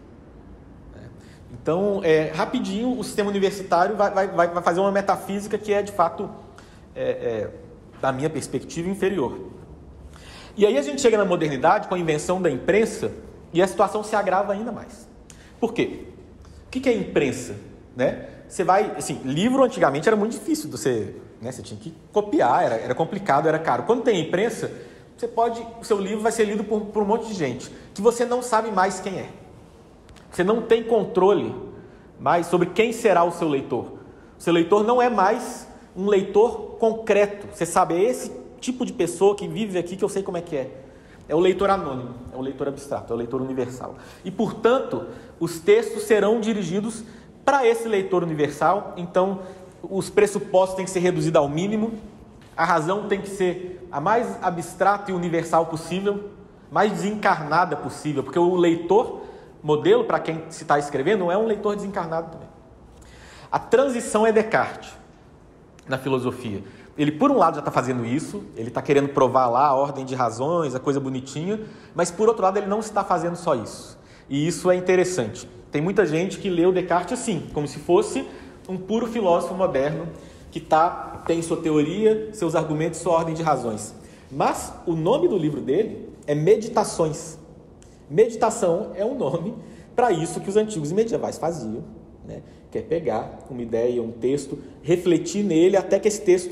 A: Então, é, rapidinho, o sistema universitário vai, vai, vai fazer uma metafísica que é, de fato, é, é, da minha perspectiva, inferior. E aí a gente chega na modernidade, com a invenção da imprensa, e a situação se agrava ainda mais. Por quê? O que é imprensa? Né? Você vai, assim, livro antigamente era muito difícil, você, né, você tinha que copiar, era, era complicado, era caro. Quando tem imprensa, você pode, o seu livro vai ser lido por, por um monte de gente, que você não sabe mais quem é. Você não tem controle mais sobre quem será o seu leitor. O seu leitor não é mais um leitor concreto. Você sabe, é esse tipo de pessoa que vive aqui que eu sei como é que é. É o leitor anônimo, é o leitor abstrato, é o leitor universal. E, portanto, os textos serão dirigidos para esse leitor universal. Então, os pressupostos têm que ser reduzidos ao mínimo. A razão tem que ser a mais abstrata e universal possível, mais desencarnada possível, porque o leitor modelo, para quem se está escrevendo, não é um leitor desencarnado também. A transição é Descartes, na filosofia. Ele, por um lado, já está fazendo isso, ele está querendo provar lá a ordem de razões, a coisa bonitinha, mas, por outro lado, ele não está fazendo só isso. E isso é interessante. Tem muita gente que lê o Descartes assim, como se fosse um puro filósofo moderno, que tá, tem sua teoria, seus argumentos, sua ordem de razões. Mas o nome do livro dele é Meditações. Meditação é um nome para isso que os antigos medievais faziam, né? Que é pegar uma ideia, um texto, refletir nele até que esse texto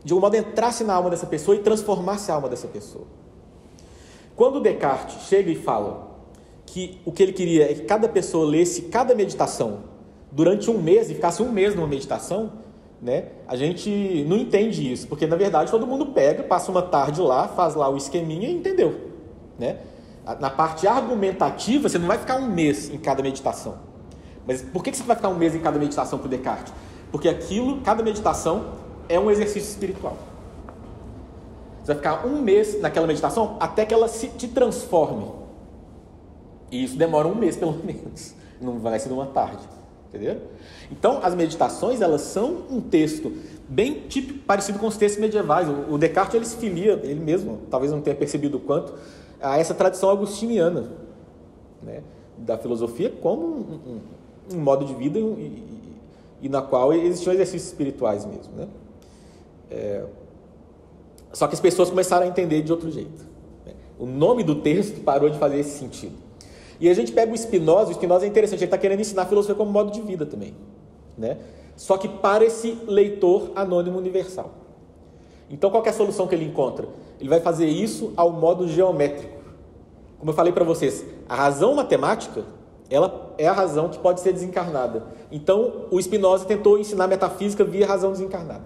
A: de algum modo entrasse na alma dessa pessoa e transformasse a alma dessa pessoa. Quando Descartes chega e fala que o que ele queria é que cada pessoa lesse cada meditação durante um mês e ficasse um mês numa meditação, né, a gente não entende isso, porque na verdade todo mundo pega, passa uma tarde lá, faz lá o esqueminha e entendeu, né? Na parte argumentativa, você não vai ficar um mês em cada meditação. Mas por que você vai ficar um mês em cada meditação para o Descartes? Porque aquilo, cada meditação, é um exercício espiritual. Você vai ficar um mês naquela meditação até que ela se, te transforme. E isso demora um mês, pelo menos. Não vai ser numa tarde. Entendeu? Então, as meditações, elas são um texto bem típico, parecido com os textos medievais. O, o Descartes, ele se filia, ele mesmo, talvez não tenha percebido o quanto, a essa tradição agustiniana, né, da filosofia como um, um, um modo de vida e, e, e na qual existiam exercícios espirituais mesmo, né? É, só que as pessoas começaram a entender de outro jeito, né? O nome do texto parou de fazer esse sentido. E a gente pega o Spinoza, o Spinoza é interessante, ele está querendo ensinar a filosofia como modo de vida também, né? Só que para esse leitor anônimo universal. Então qual que é a solução que ele encontra? Ele vai fazer isso ao modo geométrico. Como eu falei para vocês, a razão matemática, ela é a razão que pode ser desencarnada. Então o Spinoza tentou ensinar metafísica via razão desencarnada.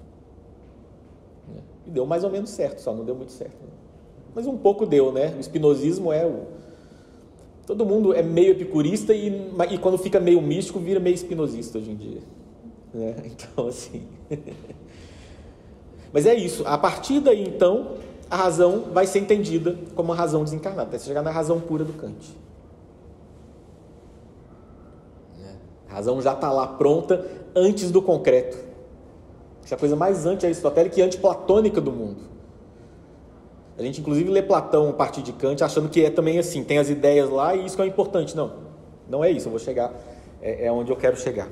A: E deu mais ou menos certo, só não deu muito certo. Mas um pouco deu, né? O espinosismo é o... Todo mundo é meio epicurista e, e quando fica meio místico, vira meio espinosista hoje em dia. Né? Então, assim... Mas é isso. A partir daí, então, a razão vai ser entendida como uma razão desencarnada. Até você chegar na razão pura do Kant. A razão já está lá pronta antes do concreto. Essa é a coisa mais anti-aristotélica e antiplatônica do mundo. A gente, inclusive, lê Platão a partir de Kant, achando que é também assim, tem as ideias lá e isso que é importante. Não, não é isso, eu vou chegar, é, é onde eu quero chegar.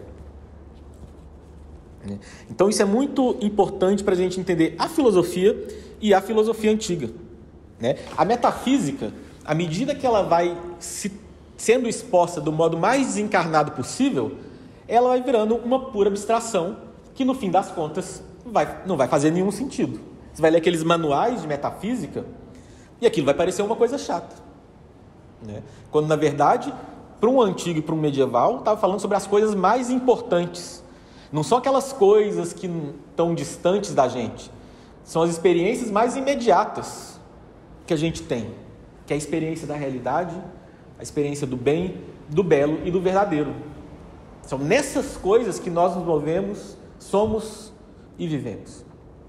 A: Então, isso é muito importante para a gente entender a filosofia e a filosofia antiga. Né? A metafísica, à medida que ela vai se, sendo exposta do modo mais desencarnado possível, ela vai virando uma pura abstração que, no fim das contas, vai, não vai fazer nenhum sentido. Você vai ler aqueles manuais de metafísica e aquilo vai parecer uma coisa chata. Né? Quando, na verdade, para um antigo e para um medieval, estava falando sobre as coisas mais importantes. Não são aquelas coisas que estão distantes da gente. São as experiências mais imediatas que a gente tem. Que é a experiência da realidade, a experiência do bem, do belo e do verdadeiro. São nessas coisas que nós nos movemos, somos e vivemos.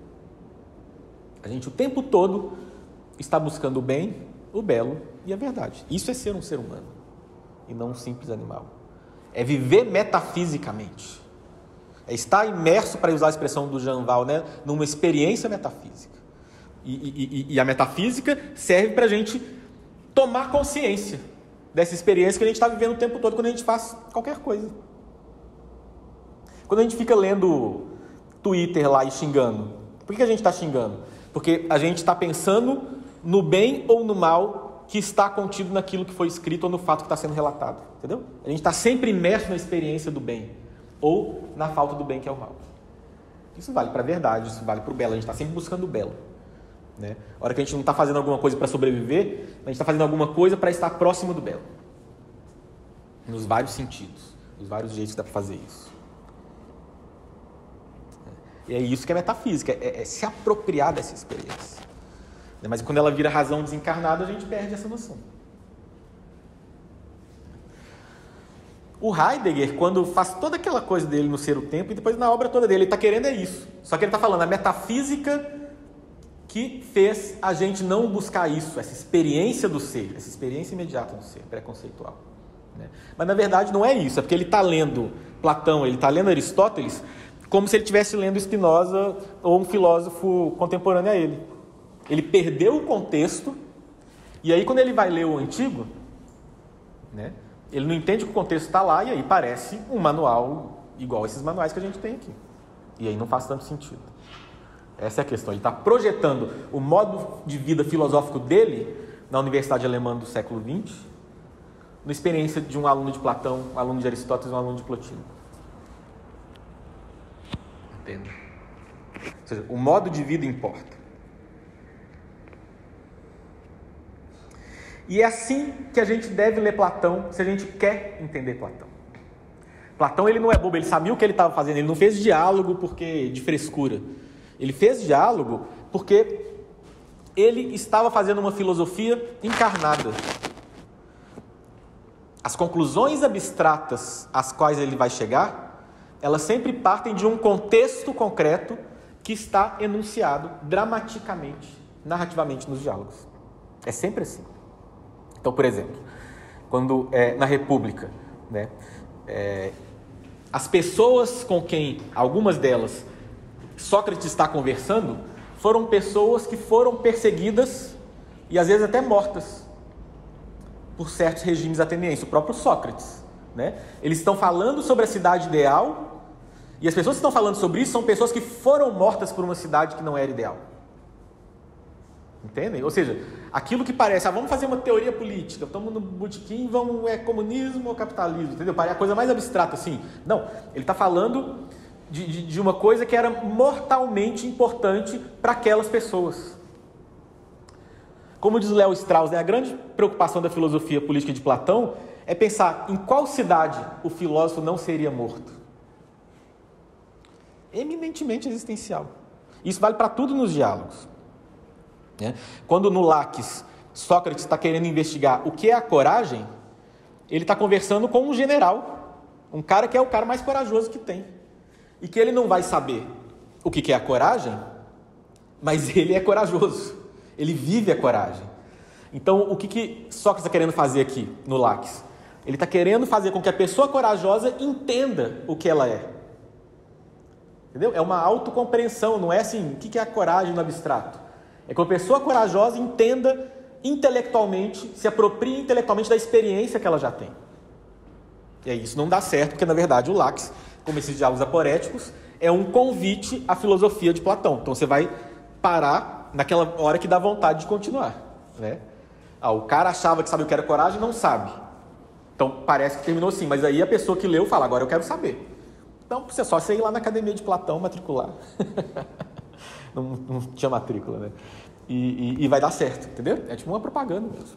A: A gente o tempo todo está buscando o bem, o belo e a verdade. Isso é ser um ser humano e não um simples animal. É viver metafisicamente. É estar imerso, para usar a expressão do Jean Val, né, numa experiência metafísica. E, e, e a metafísica serve para a gente tomar consciência dessa experiência que a gente está vivendo o tempo todo quando a gente faz qualquer coisa. Quando a gente fica lendo Twitter lá e xingando, por que a gente está xingando? Porque a gente está pensando no bem ou no mal que está contido naquilo que foi escrito ou no fato que está sendo relatado. Entendeu? A gente está sempre imerso na experiência do bem ou na falta do bem, que é o mal. Isso vale para a verdade, isso vale para o belo. A gente está sempre buscando o belo. Né? A hora que a gente não está fazendo alguma coisa para sobreviver, a gente está fazendo alguma coisa para estar próximo do belo. Nos vários sentidos, nos vários jeitos que dá para fazer isso. E é isso que é metafísica, é, é se apropriar dessa experiência. Mas quando ela vira razão desencarnada, a gente perde essa noção. O Heidegger, quando faz toda aquela coisa dele no Ser o Tempo, e depois na obra toda dele, ele está querendo é isso. Só que ele está falando a metafísica que fez a gente não buscar isso, essa experiência do ser, essa experiência imediata do ser, pré-conceitual. Né? Mas na verdade não é isso, é porque ele está lendo Platão, ele está lendo Aristóteles, como se ele estivesse lendo Spinoza ou um filósofo contemporâneo a ele. Ele perdeu o contexto, e aí quando ele vai ler o antigo, né, ele não entende que o contexto está lá, e aí parece um manual igual a esses manuais que a gente tem aqui. E aí não faz tanto sentido. Essa é a questão. Ele está projetando o modo de vida filosófico dele na Universidade Alemã do século vinte, na experiência de um aluno de Platão, um aluno de Aristóteles, um aluno de Plotino. Entende? seja, o modo de vida importa. E é assim que a gente deve ler Platão, se a gente quer entender Platão. Platão, ele não é bobo, ele sabia o que ele estava fazendo, ele não fez diálogo porque de frescura. Ele fez diálogo porque ele estava fazendo uma filosofia encarnada. As conclusões abstratas às quais ele vai chegar, elas sempre partem de um contexto concreto que está enunciado dramaticamente, narrativamente nos diálogos. É sempre assim. Então, por exemplo, quando é, na República, né, é, as pessoas com quem, algumas delas, Sócrates está conversando, foram pessoas que foram perseguidas e às vezes até mortas por certos regimes atenienses, o próprio Sócrates, né? Eles estão falando sobre a cidade ideal e as pessoas que estão falando sobre isso são pessoas que foram mortas por uma cidade que não era ideal. Entendem? Ou seja, aquilo que parece, ah, vamos fazer uma teoria política, estamos no botequim, vamos, é comunismo ou capitalismo, entendeu? Parece a coisa mais abstrata assim. Não, ele está falando de, de, de uma coisa que era mortalmente importante para aquelas pessoas. Como diz Léo Strauss, né, a grande preocupação da filosofia política de Platão é pensar em qual cidade o filósofo não seria morto. Eminentemente existencial. Isso vale para tudo nos diálogos. Quando no Laques, Sócrates está querendo investigar o que é a coragem, ele está conversando com um general, um cara que é o cara mais corajoso que tem. E que ele não vai saber o que é a coragem, mas ele é corajoso. Ele vive a coragem. Então, o que, que Sócrates está querendo fazer aqui no Laques? Ele está querendo fazer com que a pessoa corajosa entenda o que ela é. Entendeu? É uma autocompreensão, não é assim, o que é a coragem no abstrato? É que a pessoa corajosa entenda intelectualmente, se aproprie intelectualmente da experiência que ela já tem. E aí isso não dá certo, porque na verdade o Laques, como esses diálogos aporéticos, é um convite à filosofia de Platão. Então você vai parar naquela hora que dá vontade de continuar, né? Ah, o cara achava que sabia o que era coragem, não sabe. Então parece que terminou assim, mas aí a pessoa que leu fala, agora eu quero saber. Então você só você ir lá na academia de Platão matricular. não, não tinha matrícula, né? E, e, e vai dar certo, entendeu? É tipo uma propaganda mesmo.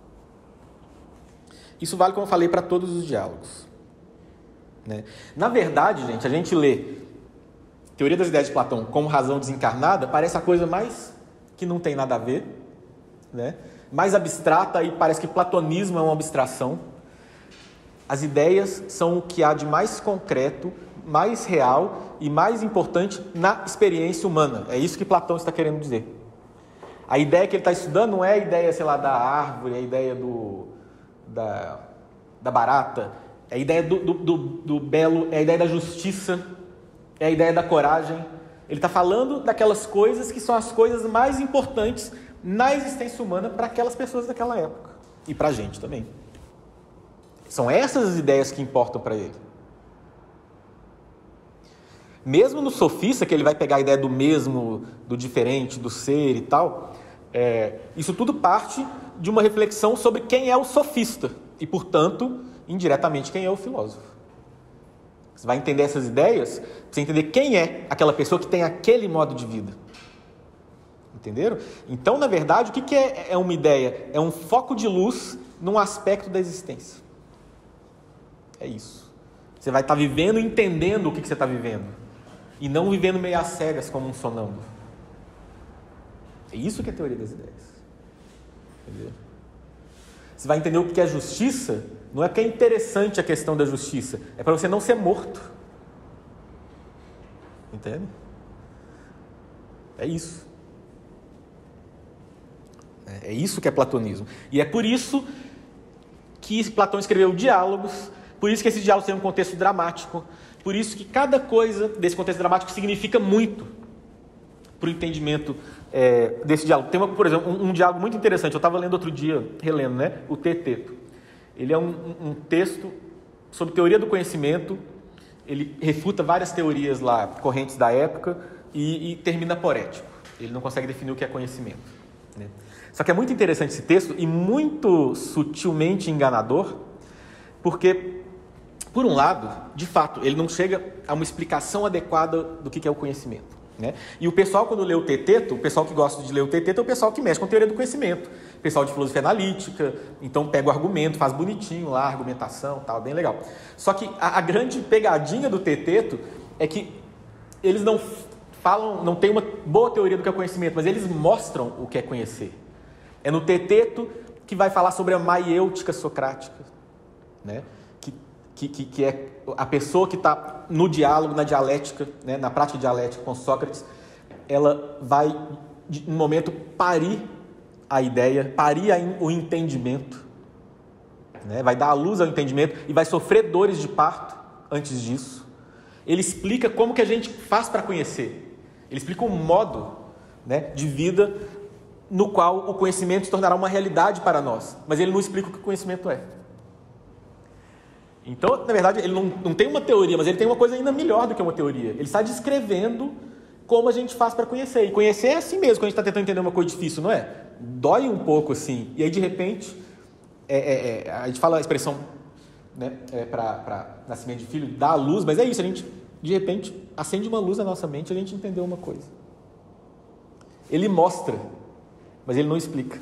A: Isso vale, como eu falei, para todos os diálogos, né? Na verdade, gente, a gente lê Teoria das Ideias de Platão como razão desencarnada, parece a coisa mais que não tem nada a ver, né? Mais abstrata, e parece que platonismo é uma abstração. As ideias são o que há de mais concreto, mais real e mais importante na experiência humana. É isso que Platão está querendo dizer. A ideia que ele está estudando não é a ideia, sei lá, da árvore, é a ideia do, da, da barata, é a ideia do, do, do, do belo, é a ideia da justiça, é a ideia da coragem. Ele está falando daquelas coisas que são as coisas mais importantes na existência humana para aquelas pessoas daquela época. E para a gente também. São essas as ideias que importam para ele. Mesmo no sofista, que ele vai pegar a ideia do mesmo, do diferente, do ser e tal, é, isso tudo parte de uma reflexão sobre quem é o sofista e, portanto, indiretamente, quem é o filósofo. Você vai entender essas ideias, você entender quem é aquela pessoa que tem aquele modo de vida. Entenderam? Então, na verdade, o que, que é, é uma ideia? É um foco de luz num aspecto da existência. É isso. Você vai estar vivendo e entendendo o que, que você está vivendo. E não vivendo meio às cegas como um sonâmbulo. É isso que é a teoria das ideias. Entendeu? Você vai entender o que é justiça, não é porque é interessante a questão da justiça, é para você não ser morto. Entende? É isso. É isso que é platonismo. E é por isso que Platão escreveu diálogos, por isso que esses diálogos têm um contexto dramático, por isso que cada coisa desse contexto dramático significa muito para o entendimento é, desse diálogo. Tem, uma, por exemplo, um, um diálogo muito interessante. Eu estava lendo outro dia, relendo, né? O Teteto. Ele é um, um texto sobre teoria do conhecimento. Ele refuta várias teorias lá, correntes da época, e, e termina porético. Ele não consegue definir o que é conhecimento, né? Só que é muito interessante esse texto e muito sutilmente enganador, porque, por um lado, de fato, ele não chega a uma explicação adequada do que é o conhecimento. Né? E o pessoal, quando lê o Teteto, o pessoal que gosta de ler o Teteto é o pessoal que mexe com teoria do conhecimento. O pessoal de filosofia analítica, então pega o argumento, faz bonitinho lá, a argumentação, tal, bem legal. Só que a, a grande pegadinha do Teteto é que eles não falam, não tem uma boa teoria do que é conhecimento, mas eles mostram o que é conhecer. É no Teteto que vai falar sobre a maiêutica socrática, né? que, que, que é a pessoa que está no diálogo, na dialética, né? Na prática dialética com Sócrates, ela vai, no momento, parir a ideia, parir o entendimento, né? Vai dar à luz ao entendimento e vai sofrer dores de parto antes disso. Ele explica como que a gente faz para conhecer. Ele explica um modo, né, de vida no qual o conhecimento se tornará uma realidade para nós. Mas ele não explica o que o conhecimento é. Então, na verdade, ele não, não tem uma teoria, mas ele tem uma coisa ainda melhor do que uma teoria. Ele está descrevendo como a gente faz para conhecer. E conhecer é assim mesmo, quando a gente está tentando entender uma coisa difícil, não é? Dói um pouco assim. E aí, de repente, é, é, é, a gente fala a expressão, né, é, para nascimento de filho, dá a luz, mas é isso, a gente, de repente, acende uma luz na nossa mente e a gente entendeu uma coisa. Ele mostra, mas ele não explica.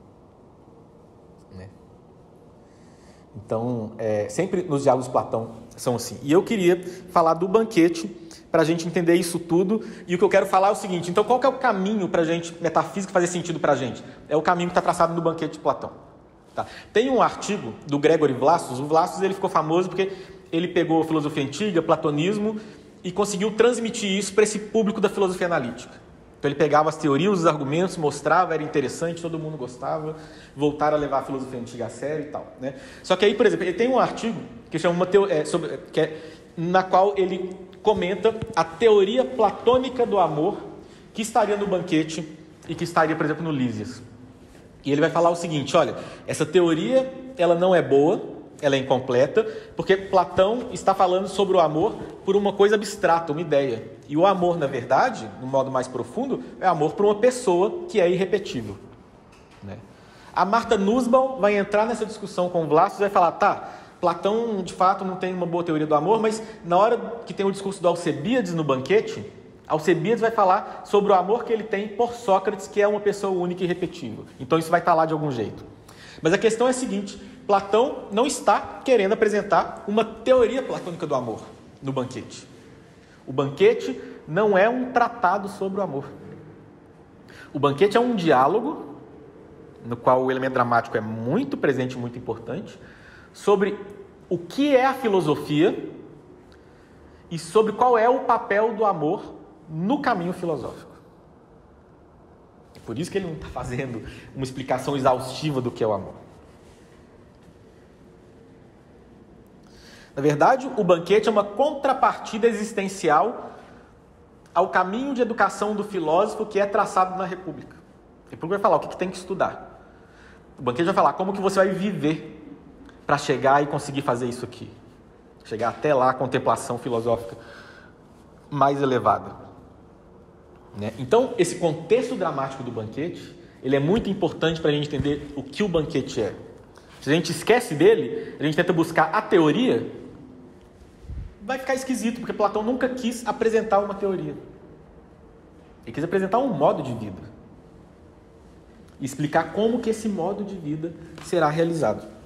A: Né? Então, é, sempre nos diálogos de Platão são assim. E eu queria falar do banquete para a gente entender isso tudo. E o que eu quero falar é o seguinte: então, qual que é o caminho para a gente, metafísica, fazer sentido para a gente? É o caminho que está traçado no banquete de Platão. Tá? Tem um artigo do Gregory Vlassos. O Vlassos ele ficou famoso porque ele pegou a filosofia antiga, platonismo, e conseguiu transmitir isso para esse público da filosofia analítica. Então ele pegava as teorias, os argumentos, mostrava, era interessante, todo mundo gostava, voltaram a levar a filosofia antiga a sério e tal. Né? Só que aí, por exemplo, ele tem um artigo que chama uma teo... é, sobre... que é... na qual ele comenta a teoria platônica do amor que estaria no banquete e que estaria, por exemplo, no Lísias. E ele vai falar o seguinte: olha, essa teoria ela não é boa, ela é incompleta, porque Platão está falando sobre o amor por uma coisa abstrata, uma ideia. E o amor, na verdade, no modo mais profundo, é amor por uma pessoa que é irrepetível. Né? A Martha Nussbaum vai entrar nessa discussão com o Vlassos e vai falar: tá, Platão, de fato, não tem uma boa teoria do amor, mas na hora que tem o discurso do Alcebíades no banquete, Alcebíades vai falar sobre o amor que ele tem por Sócrates, que é uma pessoa única e irrepetível. Então isso vai estar lá de algum jeito. Mas a questão é a seguinte: Platão não está querendo apresentar uma teoria platônica do amor no banquete. O banquete não é um tratado sobre o amor. O banquete é um diálogo, no qual o elemento dramático é muito presente, muito importante, sobre o que é a filosofia e sobre qual é o papel do amor no caminho filosófico. É por isso que ele não está fazendo uma explicação exaustiva do que é o amor. Na verdade, o banquete é uma contrapartida existencial ao caminho de educação do filósofo que é traçado na República. A República vai falar o que, que tem que estudar. O banquete vai falar como que você vai viver para chegar e conseguir fazer isso aqui. Chegar até lá a contemplação filosófica mais elevada. Né? Então, esse contexto dramático do banquete, ele é muito importante para a gente entender o que o banquete é. Se a gente esquece dele, a gente tenta buscar a teoria, vai ficar esquisito, porque Platão nunca quis apresentar uma teoria. Ele quis apresentar um modo de vida. E explicar como que esse modo de vida será realizado.